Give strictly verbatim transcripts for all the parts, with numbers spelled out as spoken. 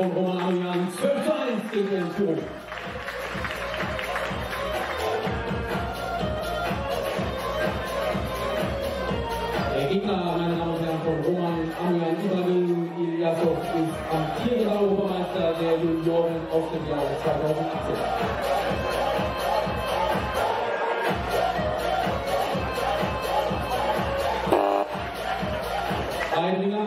von Roman Amian. zwölf zu eins gegen den Führung. Der Gegner, meine Damen und Herren, von Roman Amian, Ibrahim Ilyasov, ist amtierender Europameister der Junioren aus dem Jahr zweitausendachtzehn. Einringer.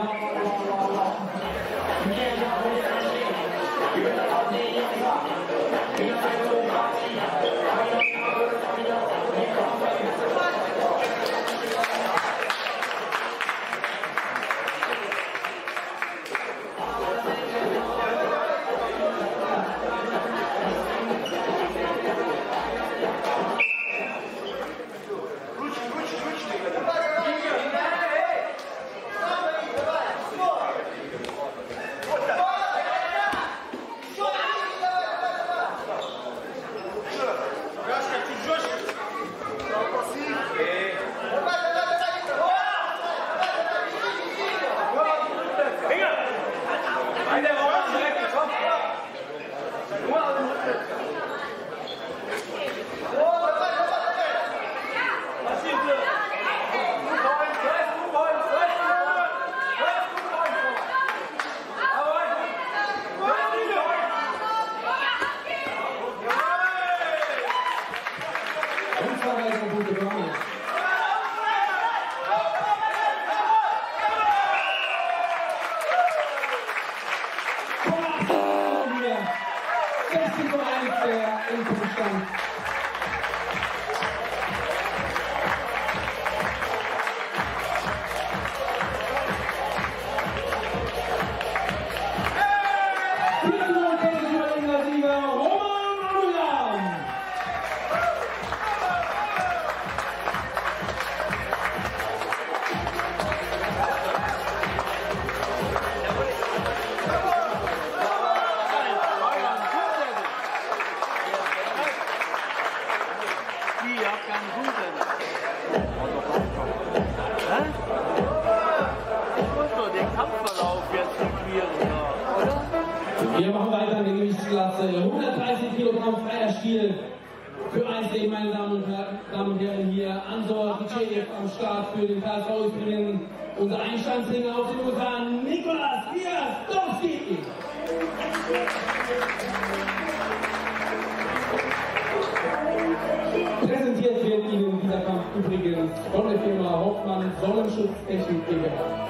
Wir machen weiter in der Gewichtsklasse. hundertdreißig Kilogramm freier Stil für Eisleben, meine Damen und Herren, Damen und Herren hier. Ansor Giceev am Start für den K S V übrigens. Unser Einstandsringer aus den U S A, Nikolas Piastowski. Präsentiert wird Ihnen dieser Kampf übrigens von der Firma Hoffmann Sonnenschutztechnik GmbH.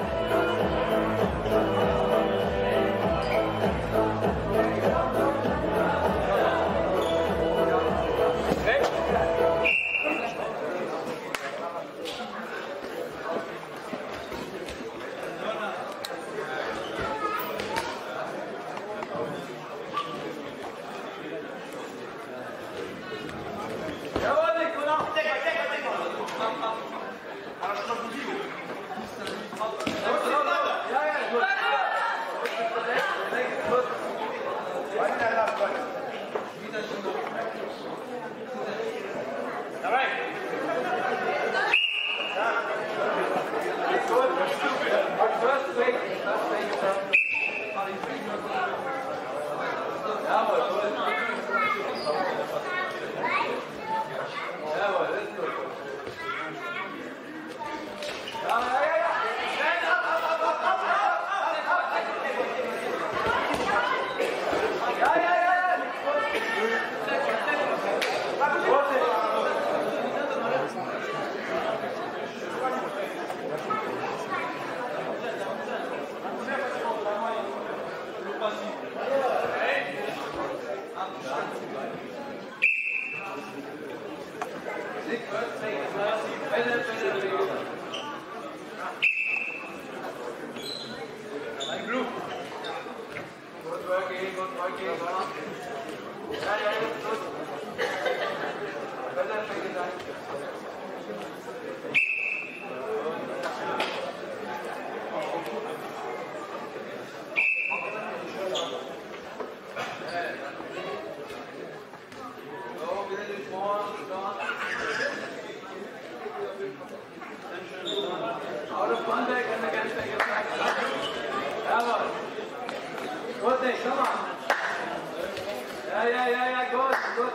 Jawohl. Gut, schau mal. Ja, ja, ja, ja, gut, gut.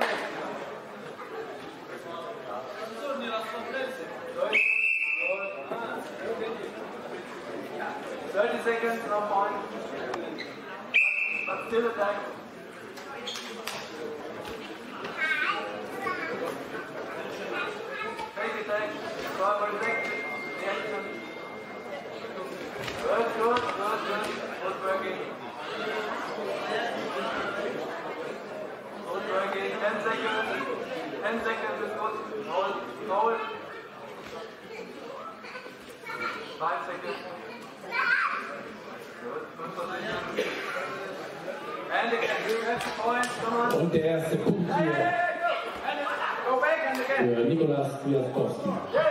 thirty seconds, no point. But still attack. Fake attack. Forward attack. Reaction. Good, good, good, good. Good working. Good working. ten seconds. ten seconds is good. Hold, hold. five seconds. Und der erste Punkt hier für Nicolas Kwiatkowski.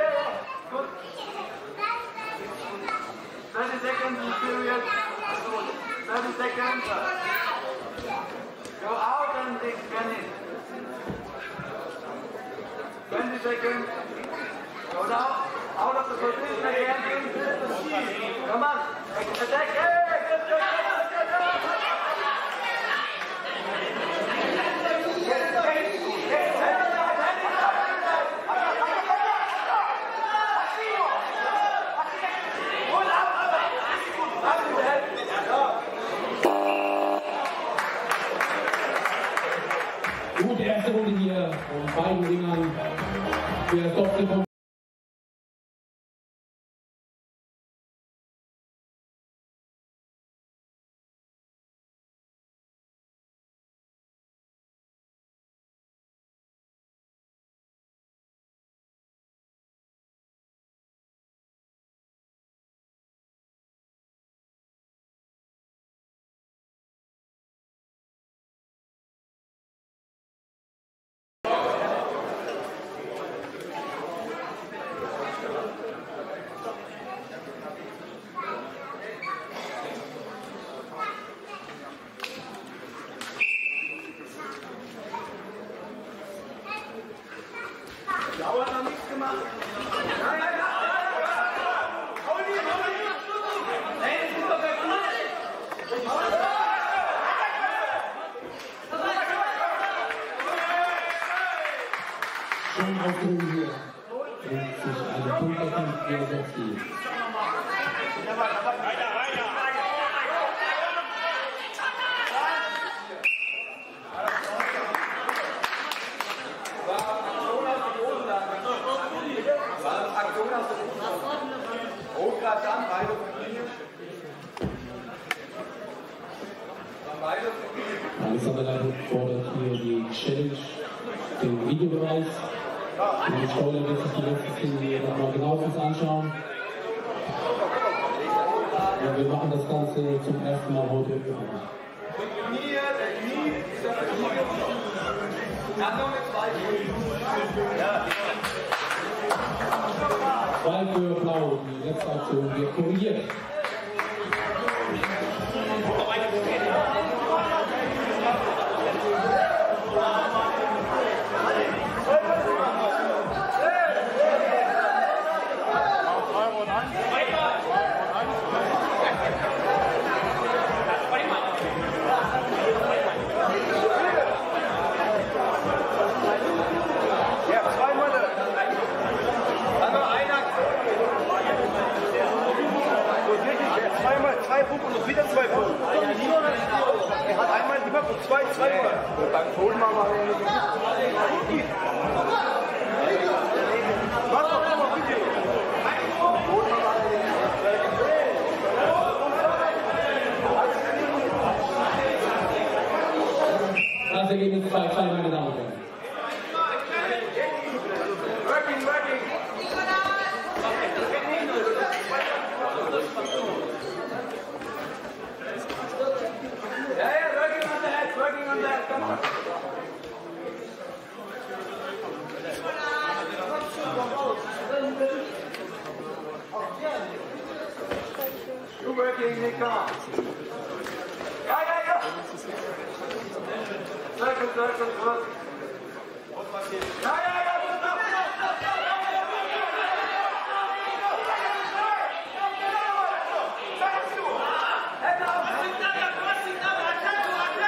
thirty seconds in period. thirty seconds. Go out and scan it. twenty seconds. Go down. Out of the position again. Come on. Attack. Hey, good, good, good, good, good. Gut, die erste Runde hier von beiden Ringern. Kwiatkowski kommt. Dauer noch nichts gemacht. Nein, nein, nein. Hau ihn, hau ihn. Nein, das ist doch der Schön aufgehoben hier. Und sich eine Punkterkampf Kwiatkowski. Dann beide Linie. Dann beide Alexander Leitl fordert hier die Challenge, den Videobeweis. Und die Steuer wird sich die letzte Szene hier nochmal genauestens anschauen. Ja, wir machen das Ganze zum ersten Mal heute. Knie, der Knie, der Knie. Dann noch mit zwei Knie. Ja. Zwei für Blau, die letzte Aktion wird korrigiert. Ja, zweimal. Dann noch eine Aktion. Zweimal, zwei Punkte und wieder zwei Punkte. Er hat einmal gemacht und zwei, zweimal. Beim Ton machen wir nicht. Mach doch mal bitte. Das Ergebnis zwei zwei, meine Damen und Herren. Working, working. Ja, ja, working on the head, working on the head. Come on. You're working, Nick, come on. Ja, ja, ja. Circle, circle, good. Ja, ja, ja, gut, gut, gut. Hände auf.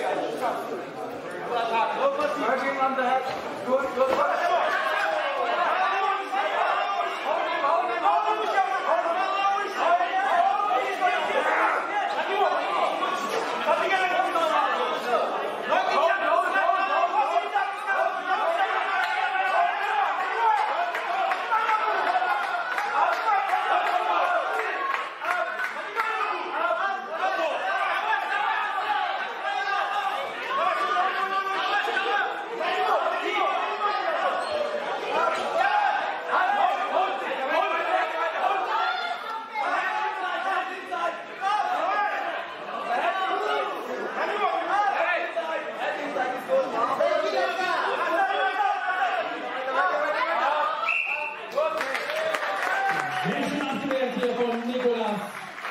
Working on the head. Good, good. Hier von Nikolas.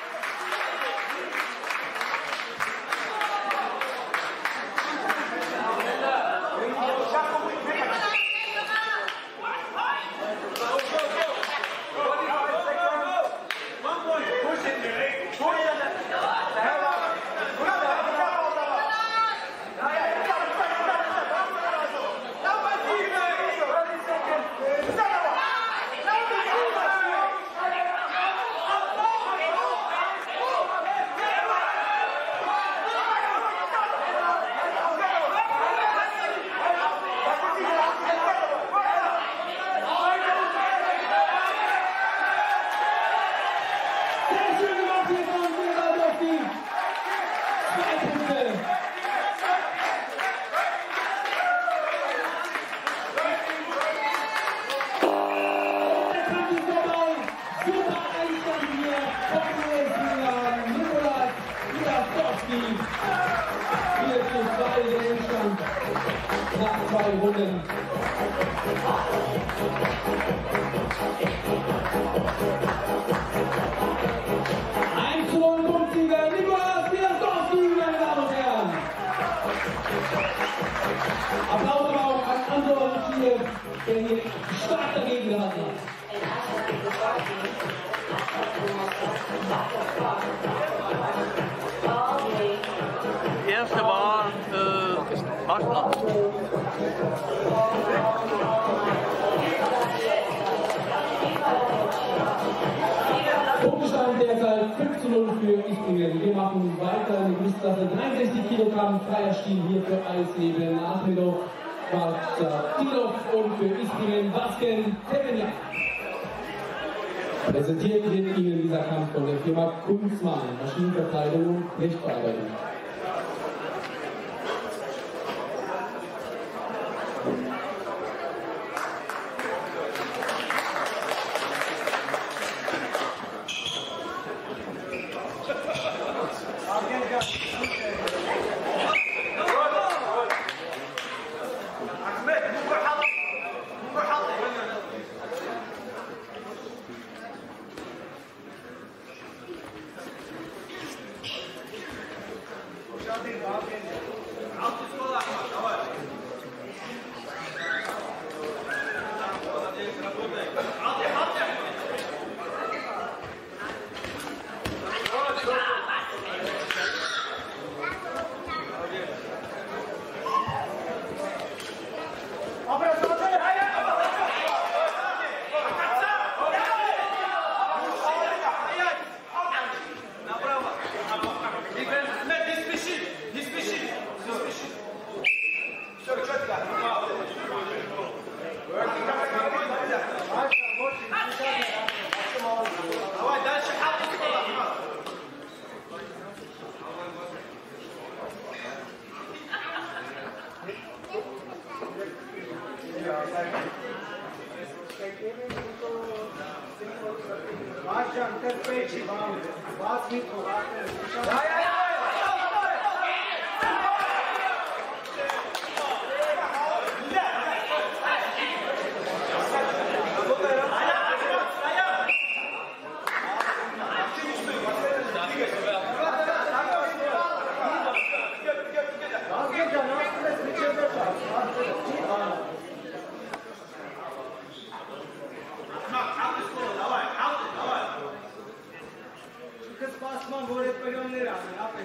vier zu zwei der Endstand nach zwei Runden. eins zu null Punktsieger Nikolas Wiasdowski, meine Damen und Herren. Applaus aber auch an Andor Lucier, der hier stark dagegen gehalten hat. Die erste war äh, Marschland. Punktestand derzeit fünf zu null für Ispringen. Wir machen weiter in der Gewichtsklasse dreiundsechzig Kilogramm freier Stil hier für Eisleben Achmedov, Tilov und für Ispringen Vasken Tevenjak. Präsentiert wird Ihnen dieser Kampf von der Firma Kunzmann, Maschinenverkleidung und Blechverarbeitung. Pass mal, wo das bei dir nicht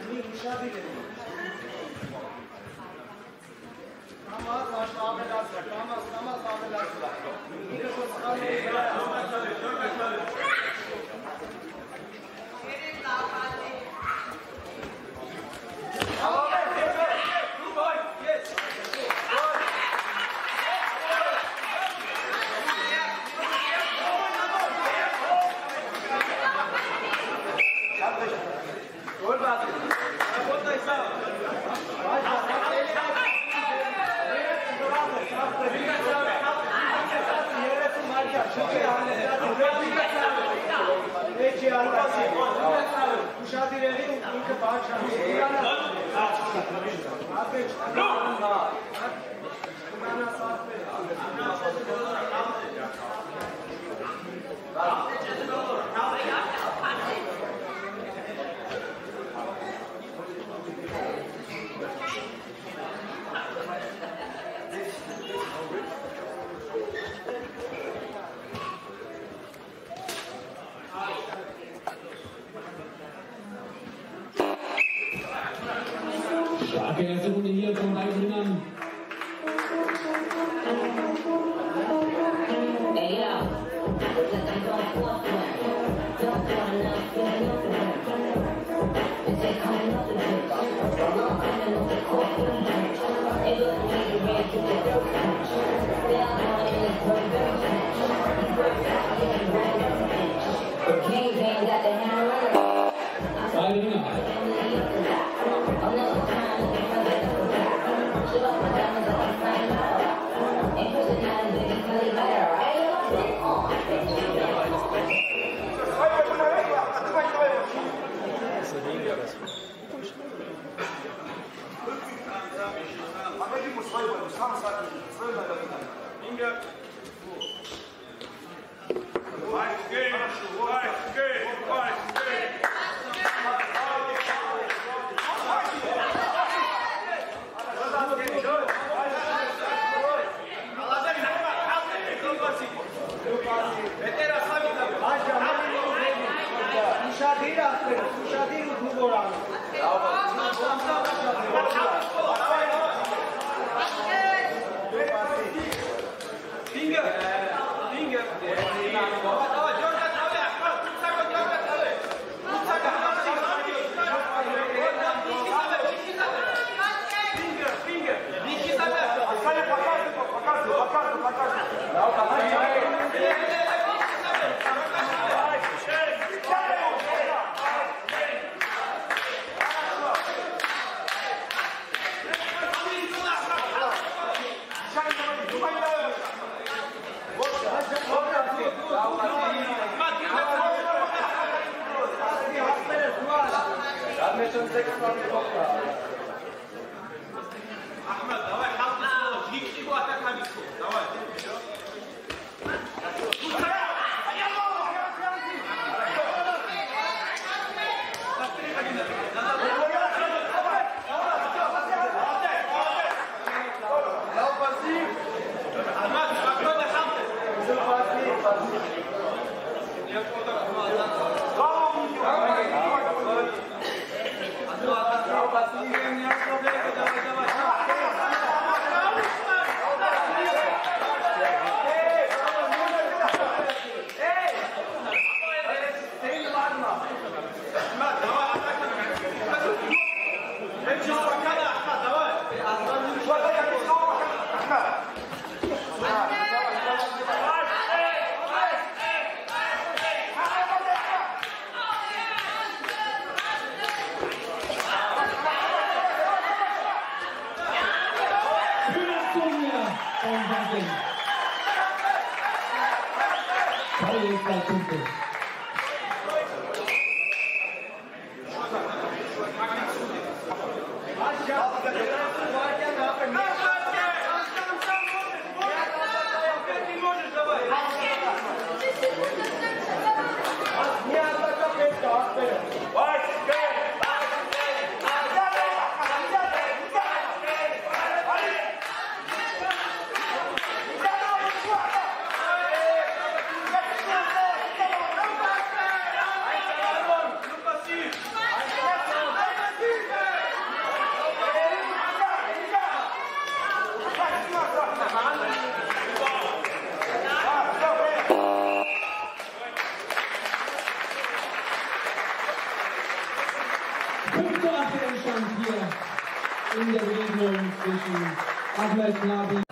Starke erste Runde hier von beiden Männern. Beide Männer. In der Begegnung zwischen Ahmed Nabi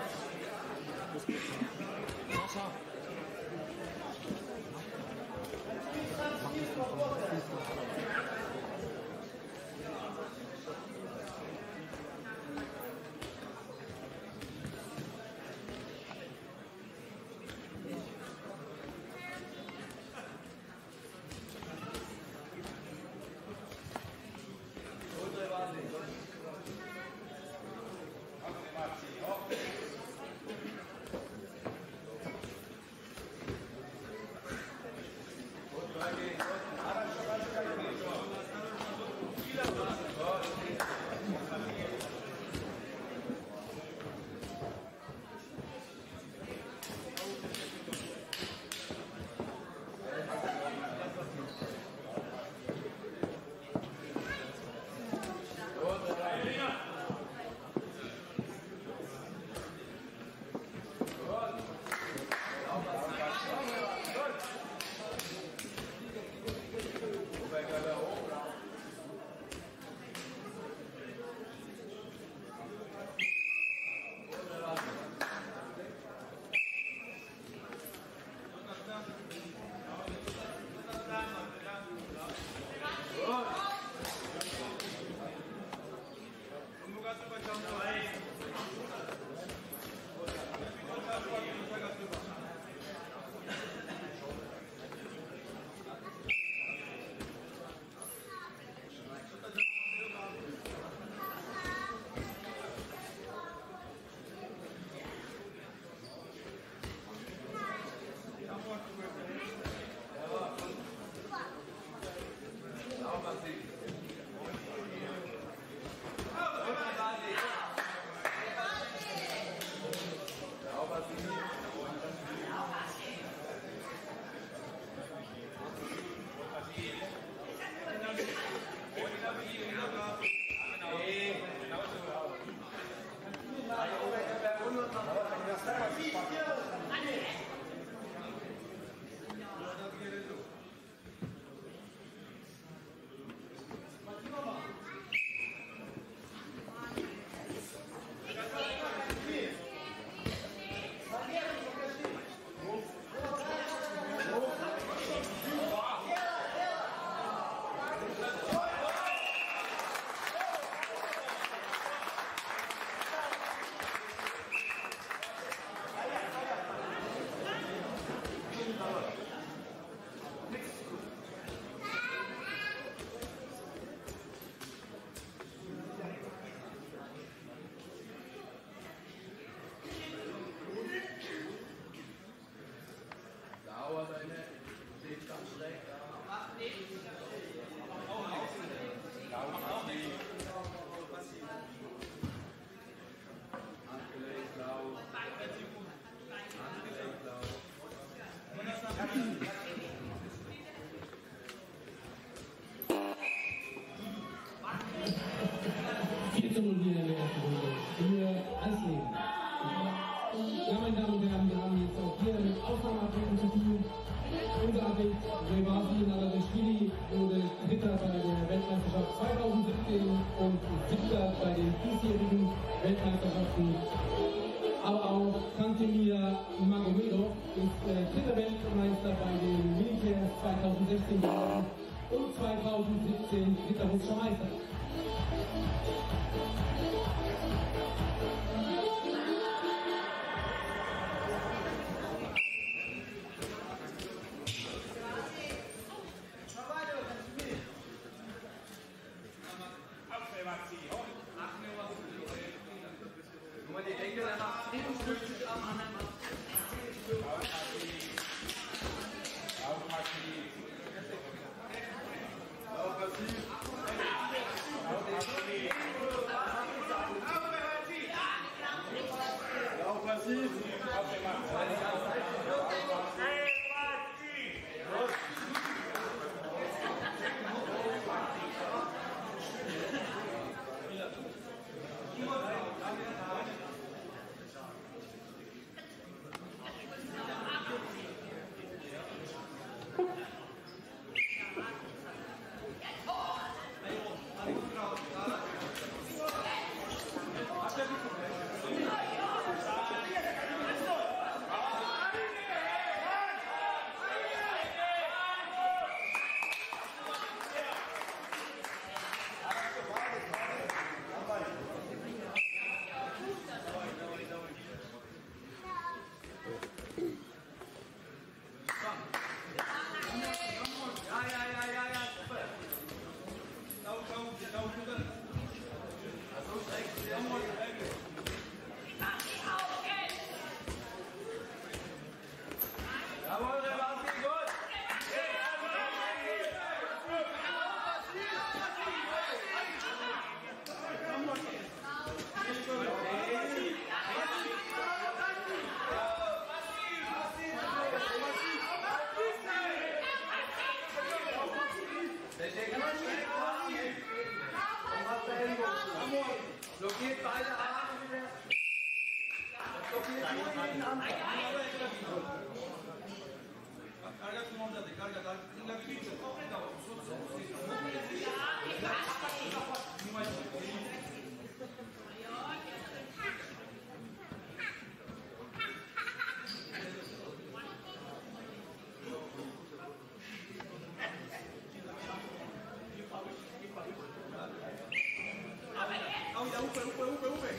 Weltmeisterschaften. Aber auch Kantemir Magomedov ist äh, dritter Weltmeister bei den Militärs zweitausendsechzehn geworden und zweitausendsiebzehn dritter russischer Meister. Nur die Denke danach siebenundfünfzig am anderen Mann. Jawohl, der war gut. Blockiert beide Arme wieder. Blockiert nur jeden Anfang. Carga tu mão de carga, carga. Ainda que isso, legal. Oh, ya upe, upe, upe, upe.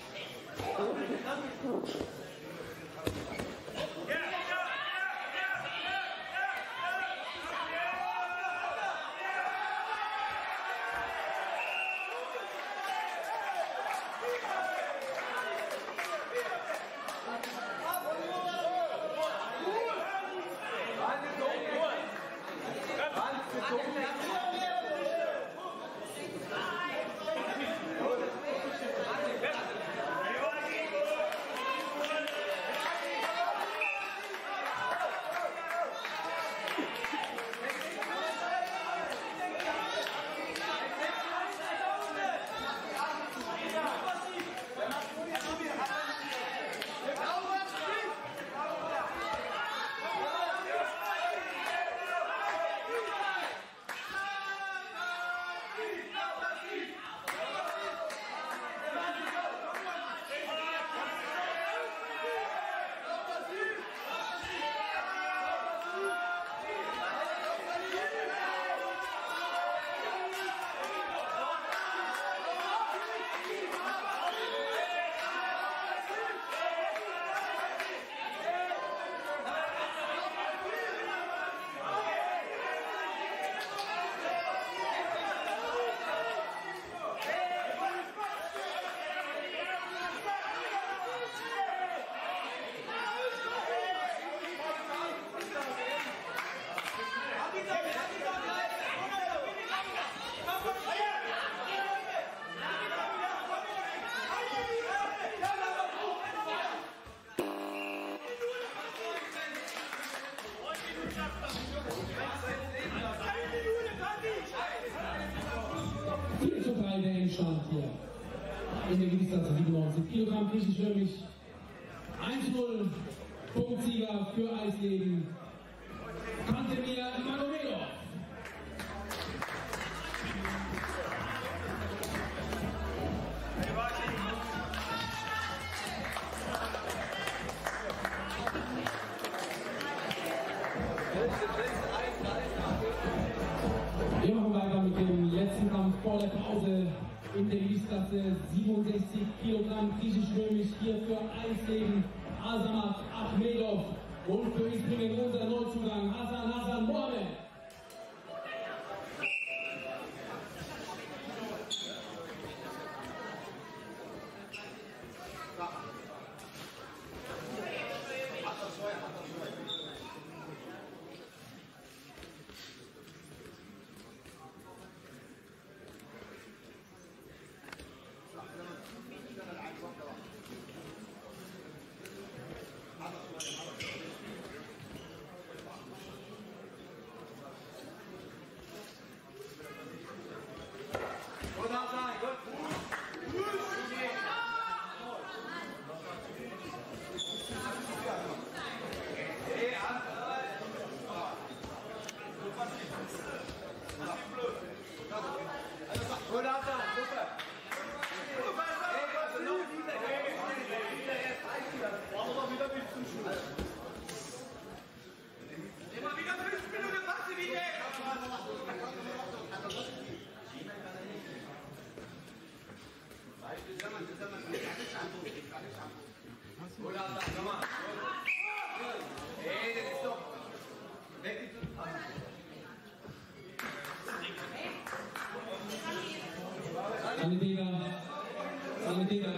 vier zu drei der Endstand hier in der Gewichtsklasse siebenundneunzig Kilogramm griechisch-römisch. eins null Punktsieger für Eisleben Kantemir Magomedov. Hey, Gewichtsklasse siebenundsechzig Kilogramm griechisch-römisch hier für Eisleben Azamat Achmedov und für Isringen unser Neuzugang Hasan Hasan Mohammed. Sanitäter, Sanitäter.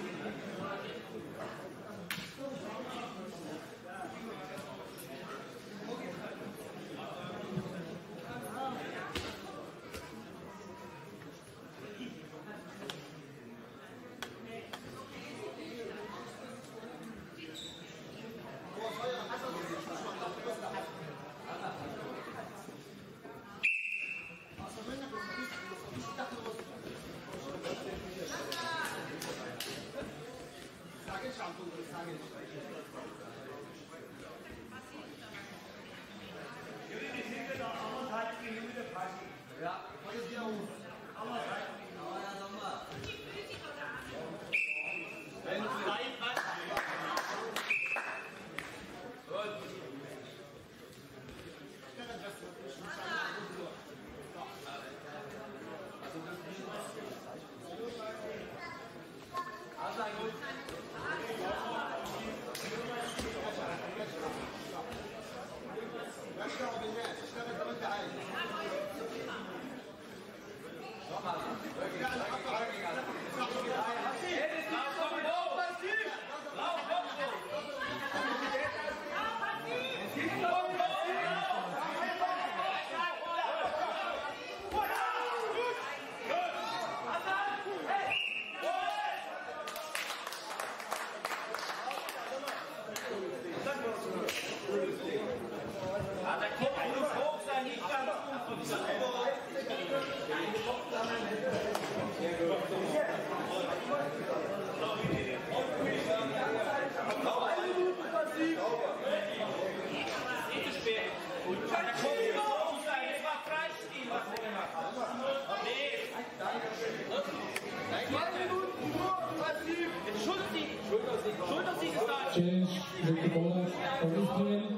Challenge wird gefordert von Isringen.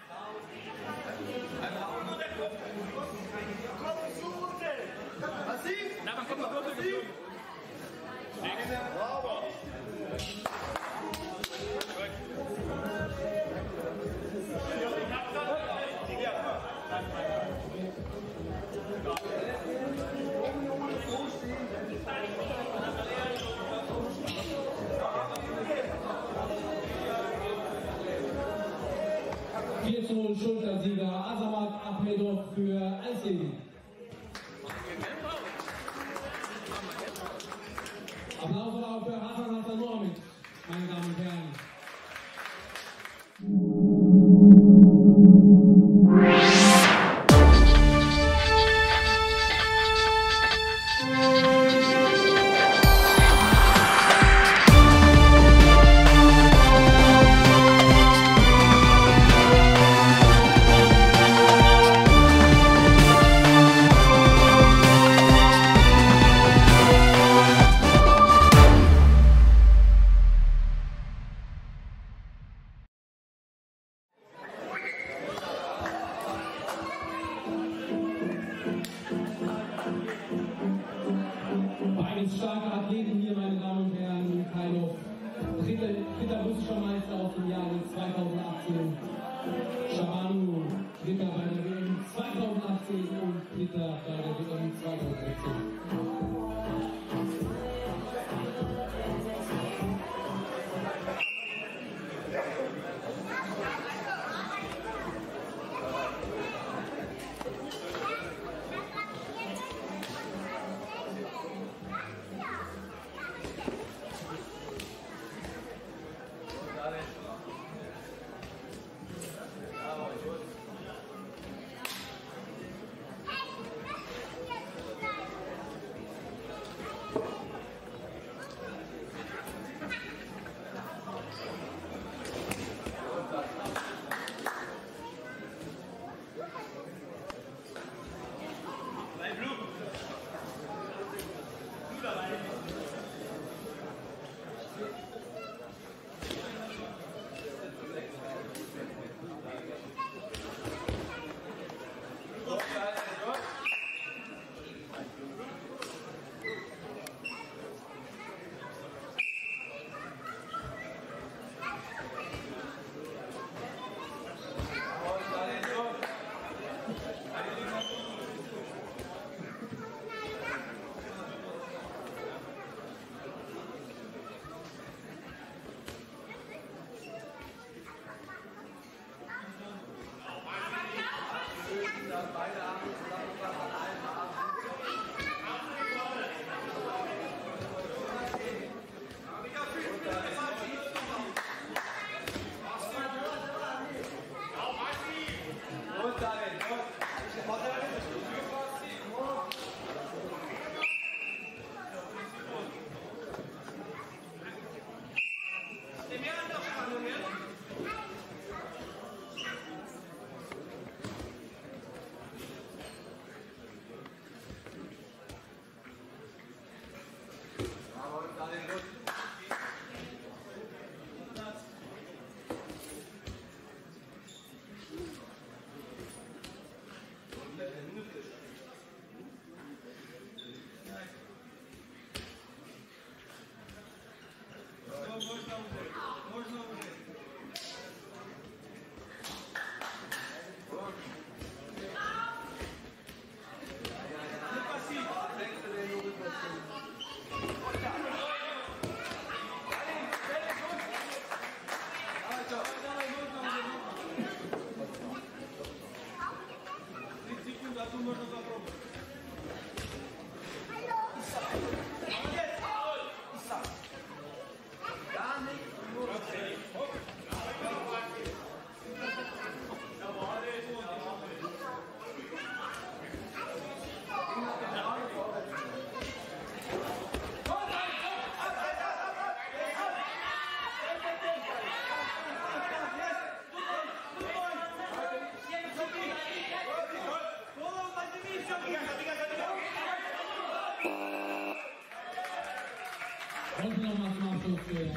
Na, man kommt mal Würfel geflogen. vier zu null Schultersieger Azamat Achmedov für Eisleben. Applaus auch für Hasan Hasan Mohammed, meine Damen und Herren. dritter, dritter russischer Meister aus dem Jahre zweitausendachtzehn. Shabanu, dritter bei der W M zweitausendachtzehn und dritter bei der W M zweitausendsechzehn. Beide Arme zusammengebracht an einem Arm. Und David, Und nochmal zum Abschluss für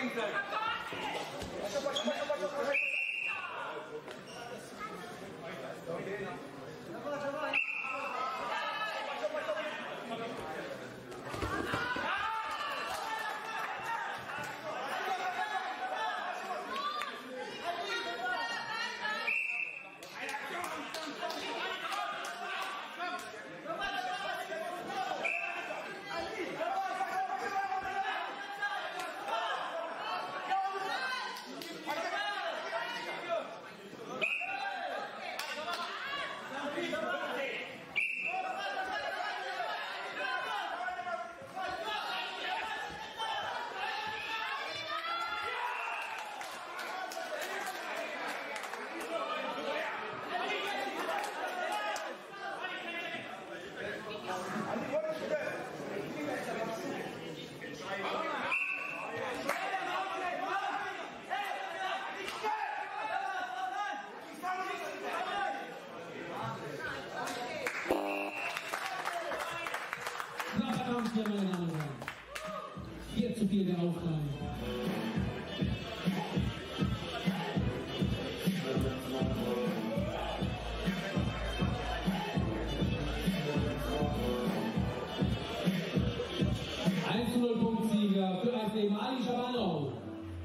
Meine Damen und Herren, vier zu vier der Aufnahme. eins zu null Punktsieger für eins neben Ali Shabano.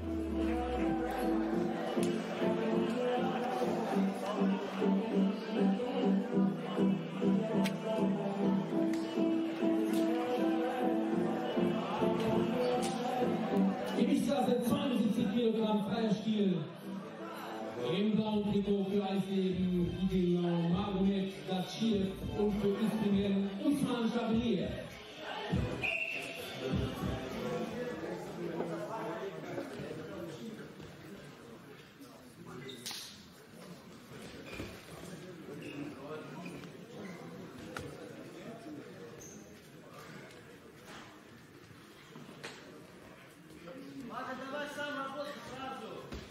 Gewichtsklasse zweiundsiebzig Kilogramm, freier Stil. Im blauen Trikot für Eisleben, Gideon Magomed Gatschiev und für Ispringen Usman Jabrier. Ладно, давай сам работай сразу.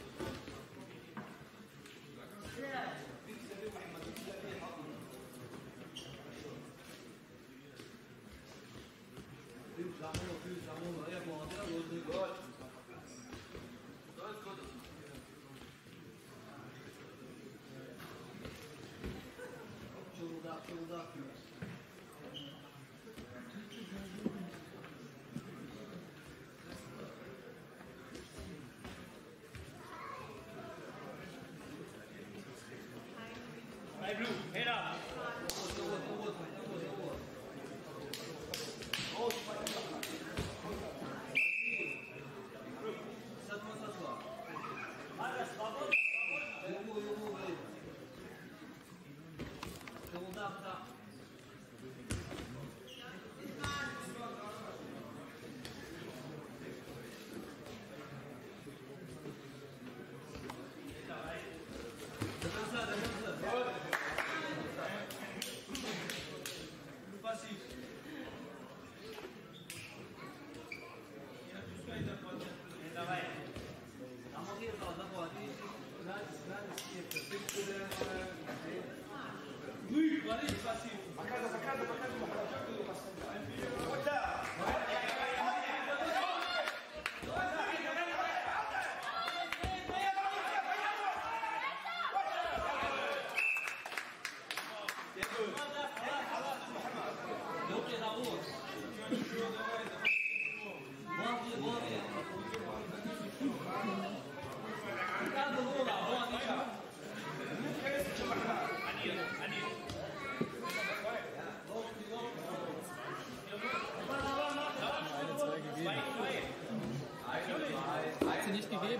Чудак, чудак. Hey Blue, head up. Давай. Luiz, olha isso, assim. A casa, a casa, a casa, Hat sie nicht gegeben.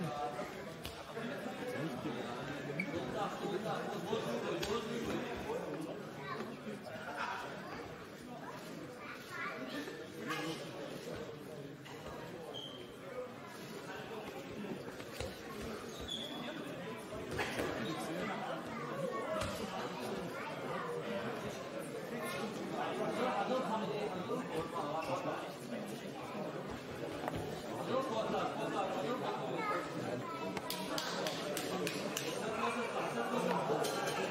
Thank you.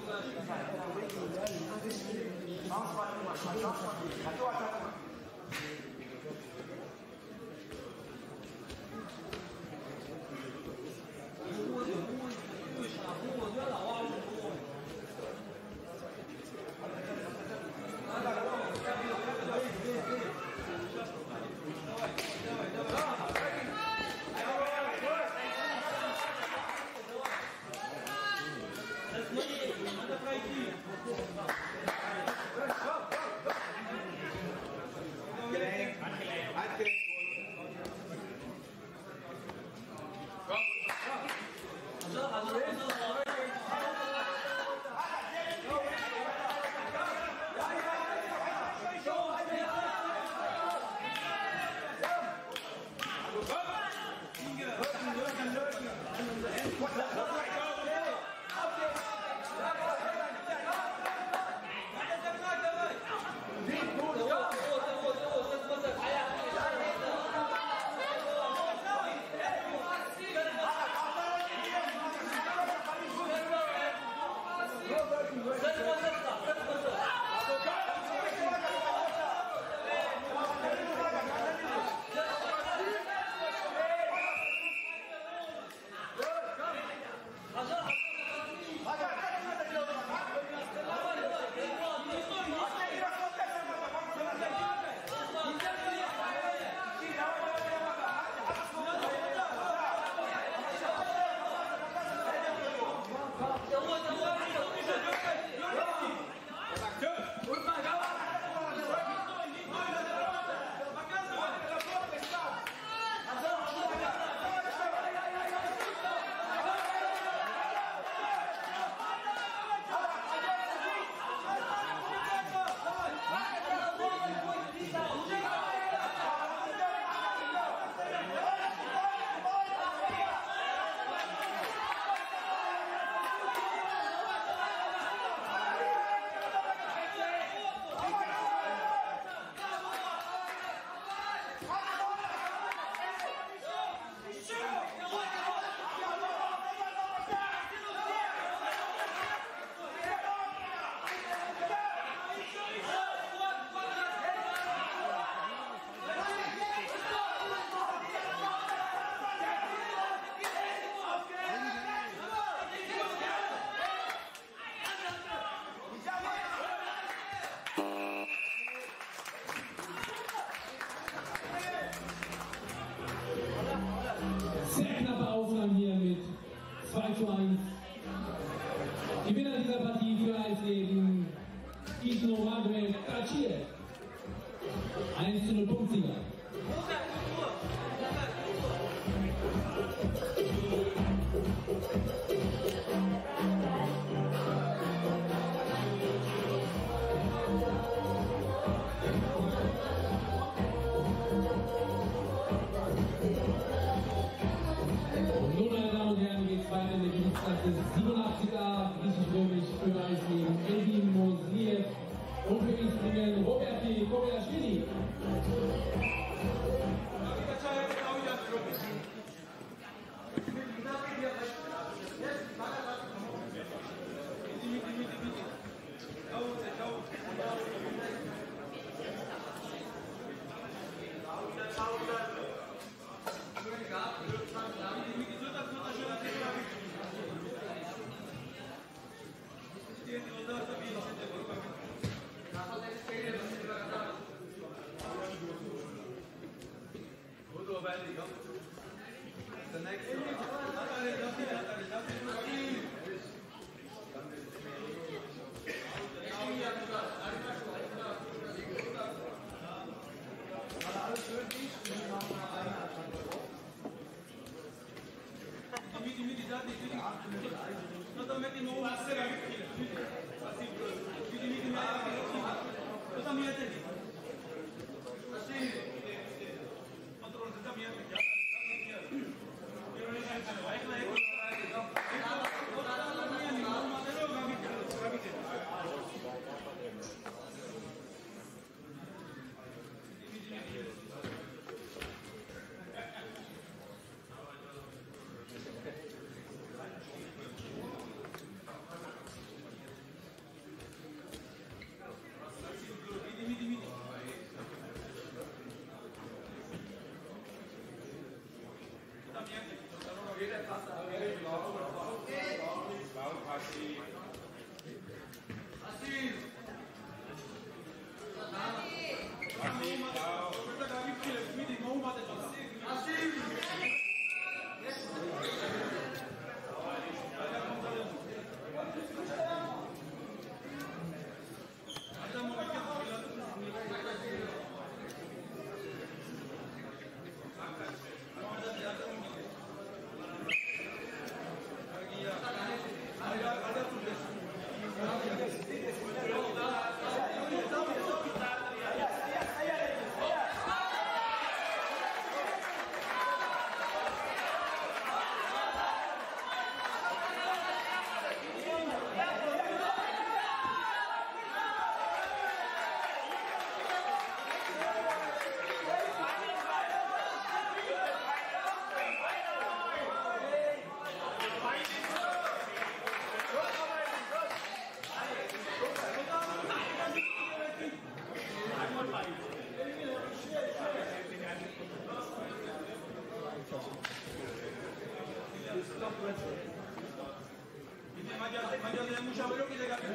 Sehr knappe Aufnahme hier mit zwei zu eins. Gewinner dieser Partie für eins gegen Igno Maghreb Kachir. eins zu null Punktsieger. Und nun, meine Damen und Herren, geht es weiter in der Gewichtsklasse siebenundachtzig A, richtig römisch für eins gegen Elvin Mosliev und für Instrument Roberti Kobiaschwili. The next Mañana tiene mucha pelo que llega.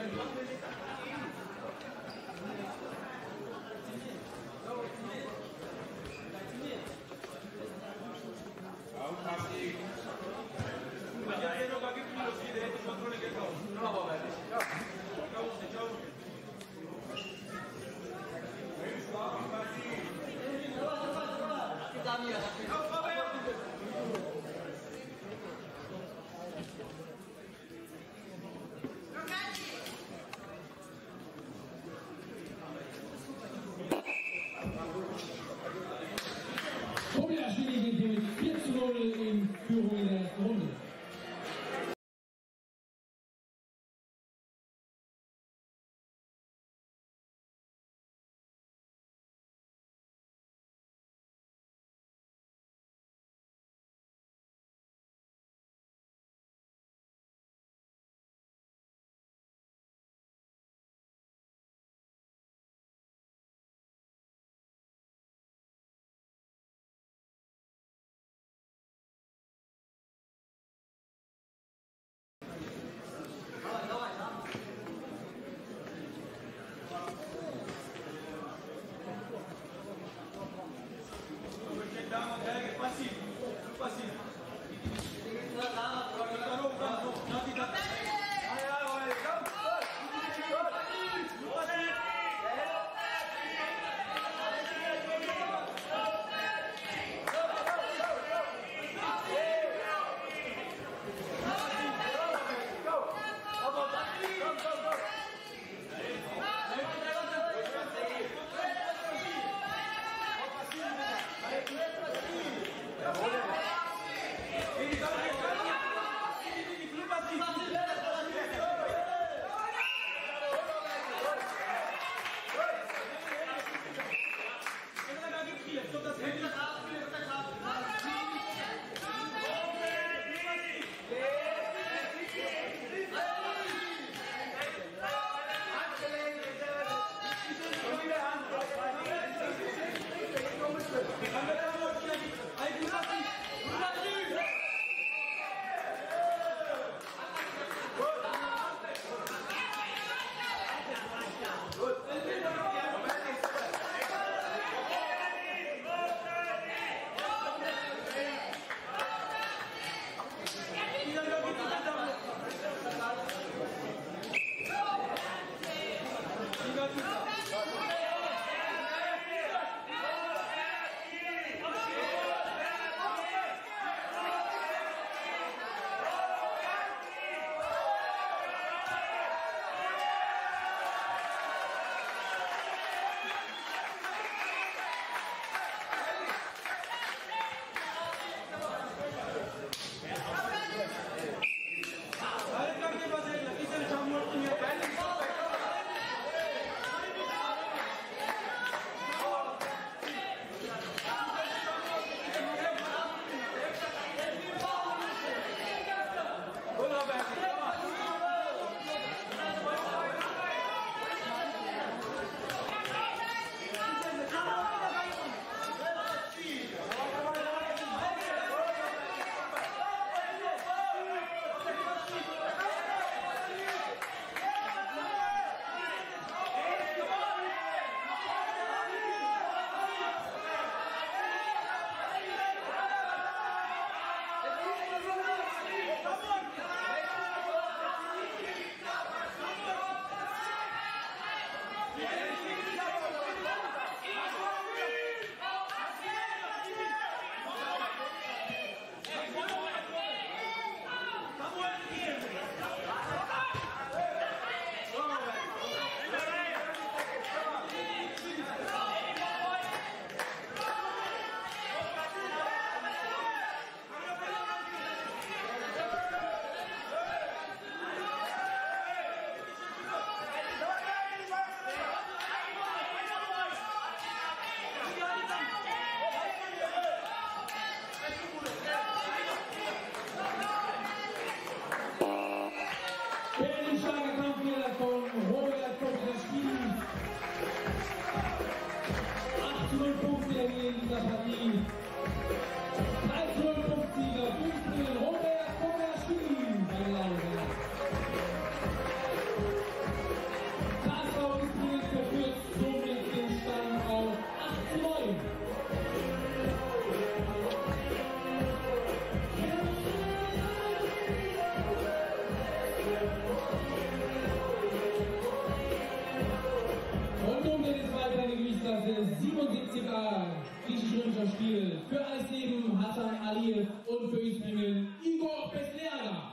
Bundesliga griechisch-römischer Spiel für Eisleben Hasan Aliyev und für Ispingen Igor Beslerga.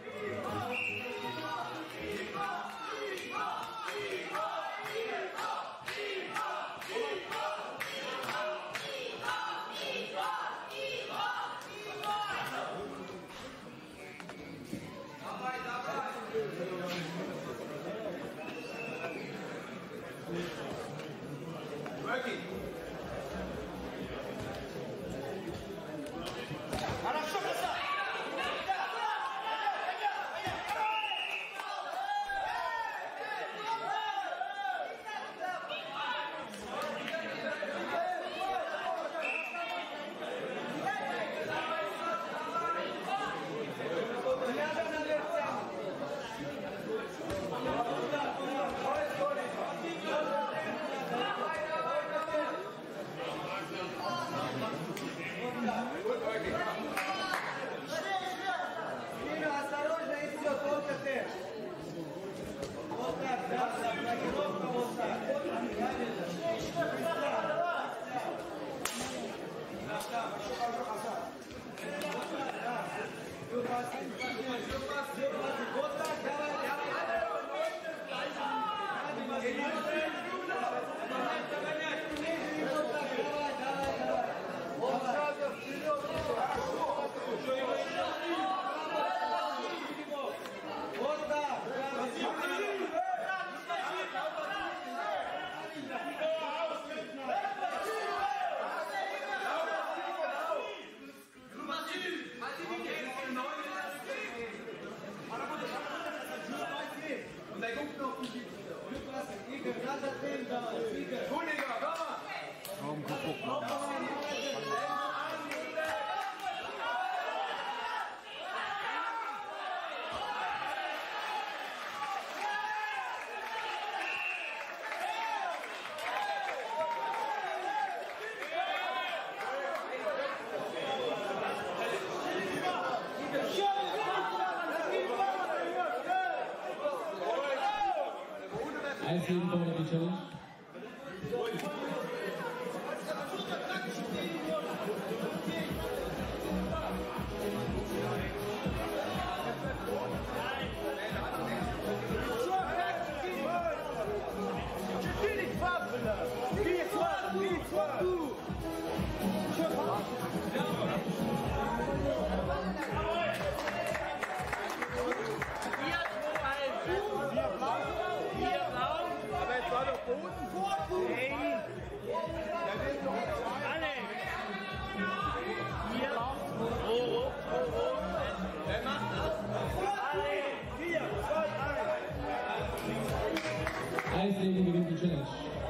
Working. Eisleben fordert die Challenge. Eisleben gewinnt die Challenge.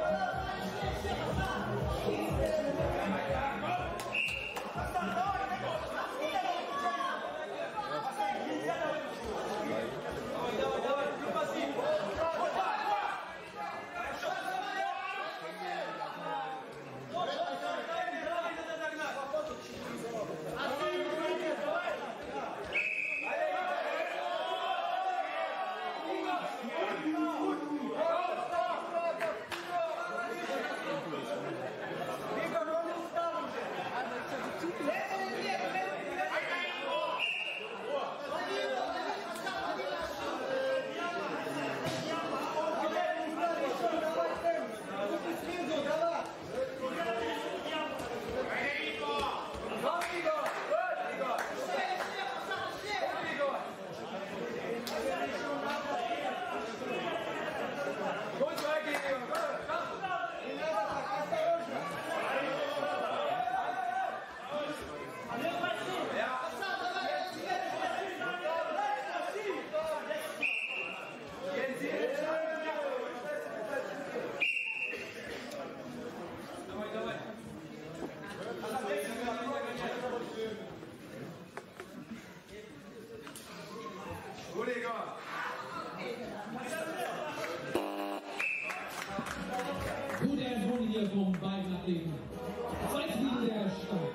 Gute Erfolge hier von beiden Athleten. Zweite Liga der Stadt.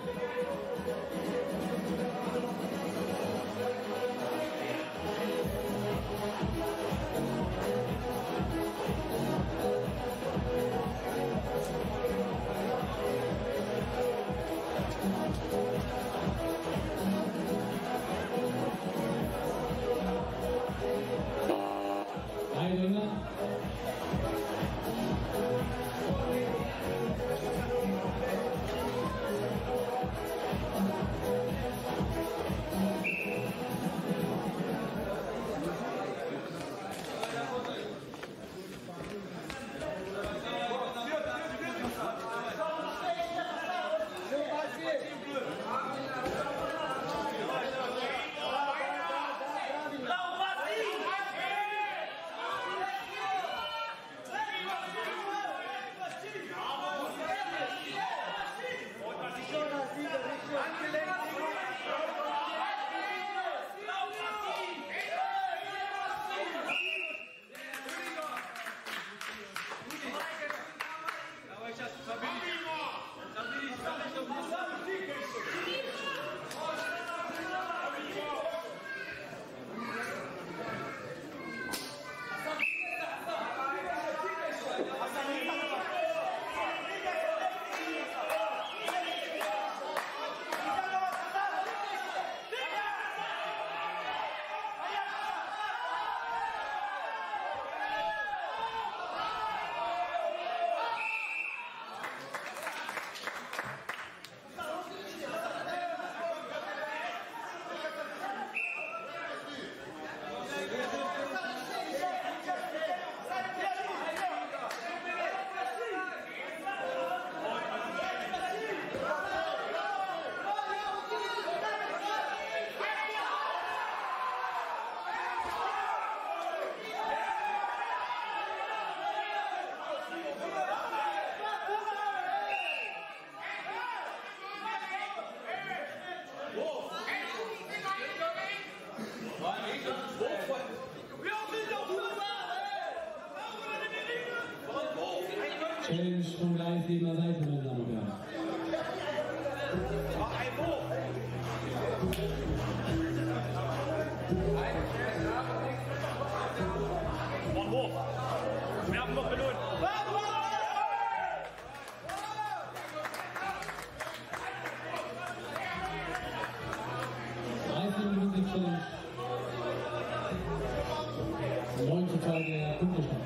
Thank you. Challenge von Gleislebener Seite, meine Damen und Herren. Von hoch. Werfen noch belohnt. dreißig Challenge. neun zu zwei der Punktestand.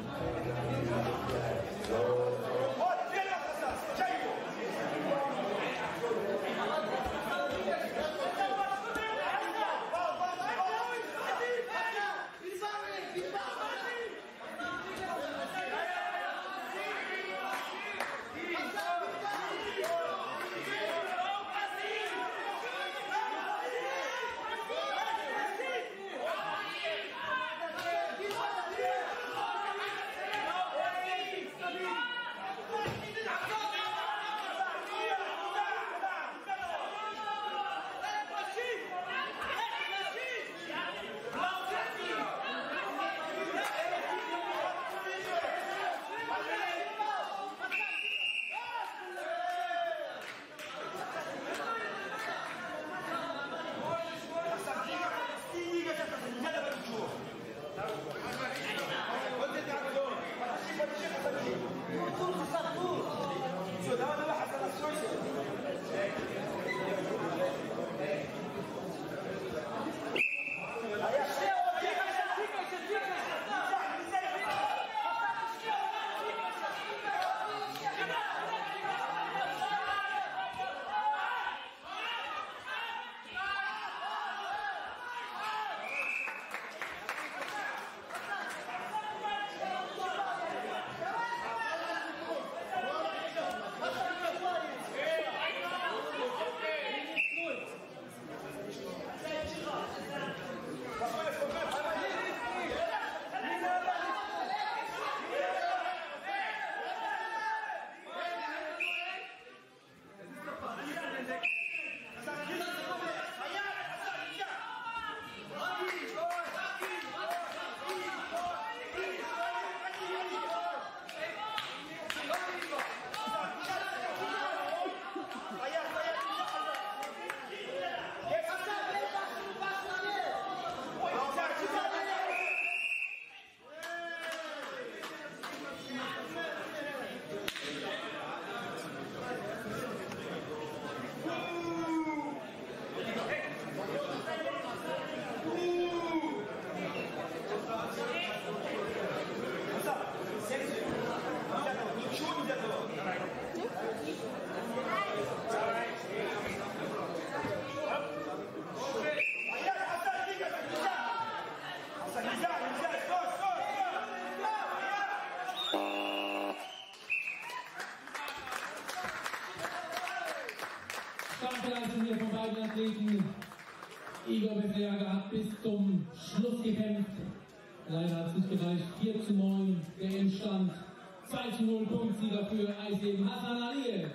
Athleten. Igor Beflerger hat bis zum Schluss gekämpft. Leider hat es nicht gereicht. vier zu neun der Endstand. zwei zu null Punktsieger für Eisleben Hasan Aliyev.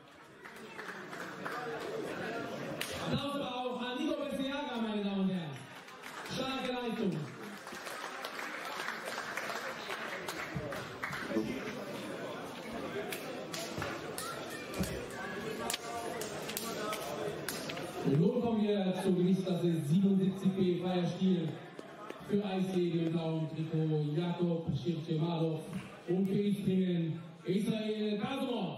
Applaus aber auch an Igor Beflerger, meine Damen und Herren. Starke Leistung. Nun kommen wir zur Gewichtsklasse siebenundsiebzig B Freierstil für Eisleben im blauen Trikot Jakob Shirchemadov und für Ispringen Israel Kasumov.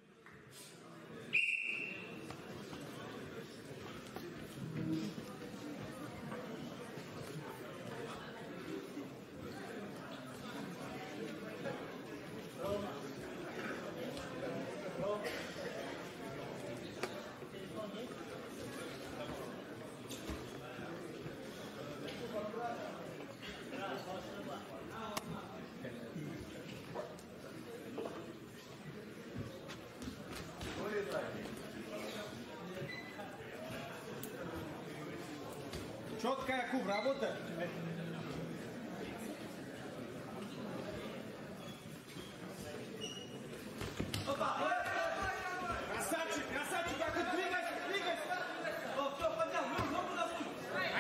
Четко, Якуб, работай. Красавчик, красавчик, Якуб, двигайся, двигайся. О, все, поднял, ну, ногу на путь.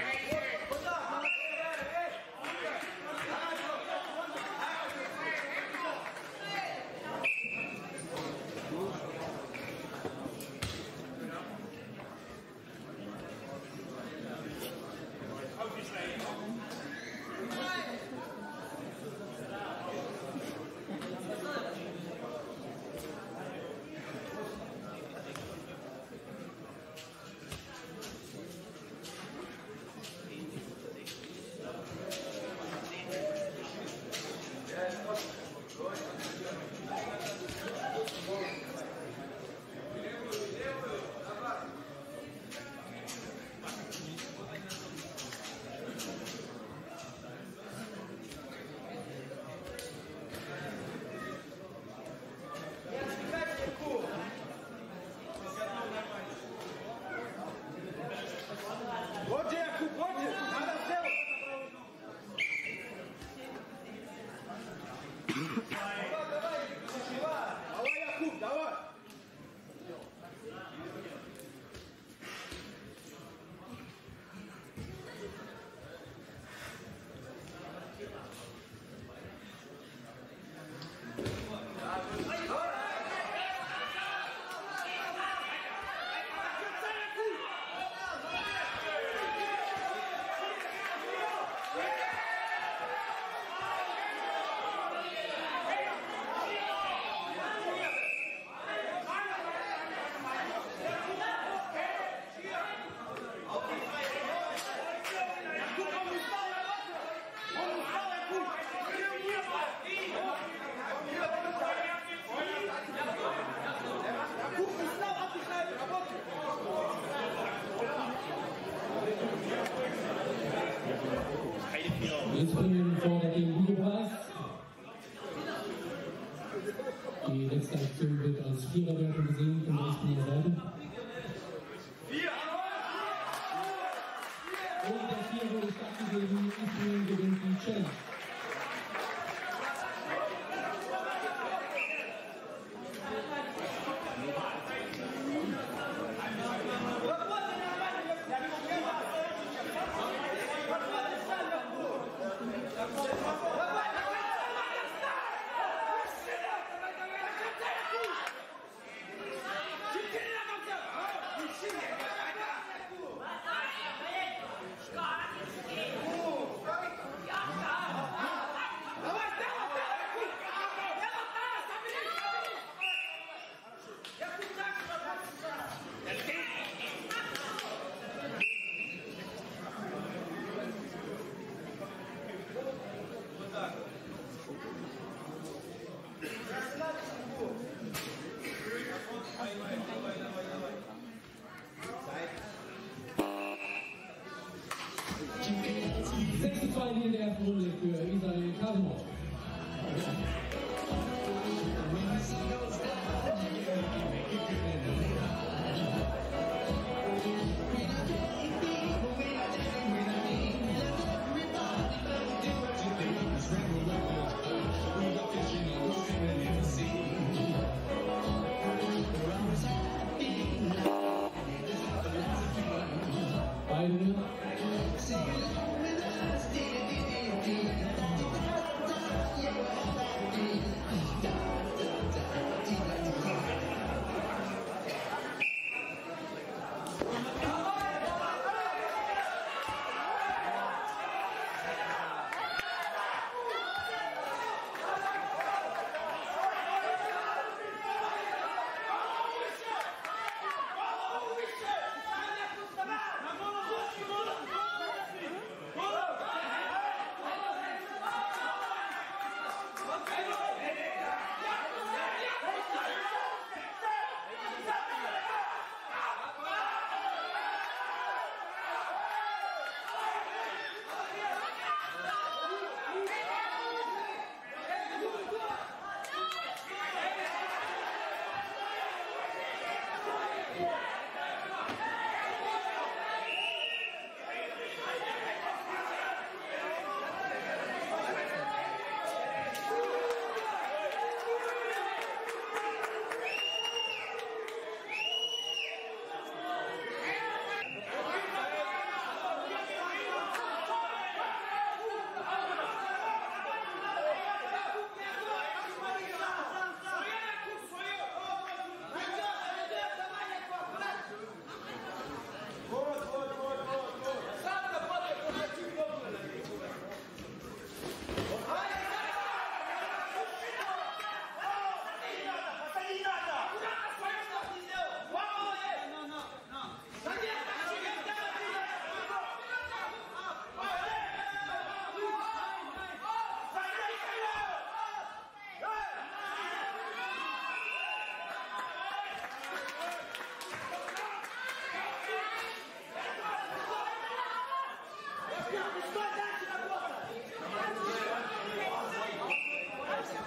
Hoje, Jakub, hoje! Nada seu! Давай, давай! Давай, Jakub, давай! Ispringen fordert den Videopreis. Die letzte Aktion wird als Viererwertung gesehen von der Ispringer Seite. Und der Vier wurde stattgegeben. Ispringen gewinnt die Challenge. sechs zu zwei in der ersten Runde für Israel Kasumov.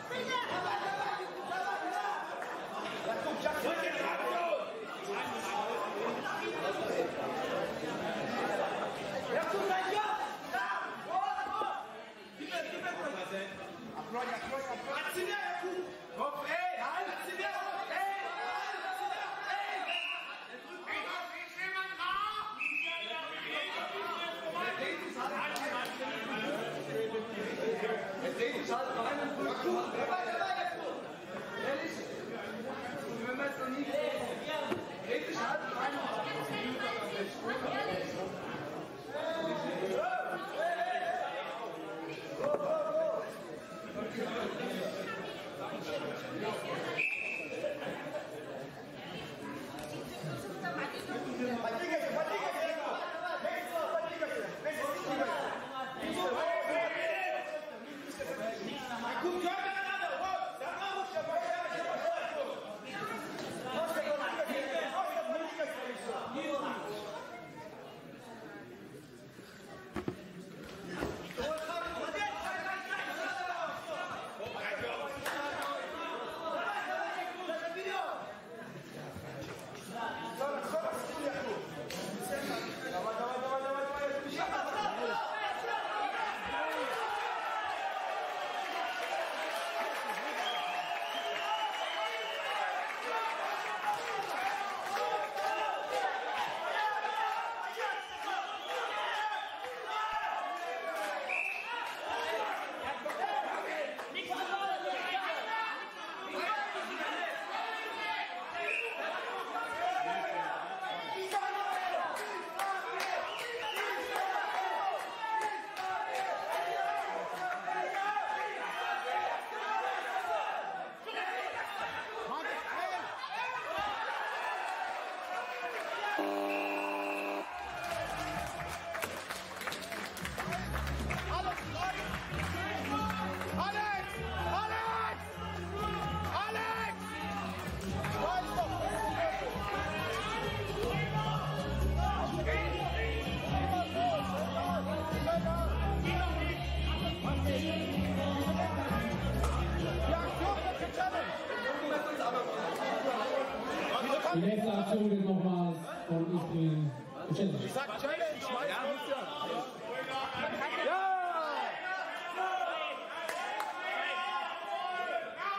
Die nächste Aktion wird nochmals von Isbrin gestellt. Ich sag Challenge, schmeiß uns ja.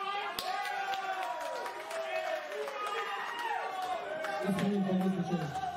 Isbrin von Isbrin.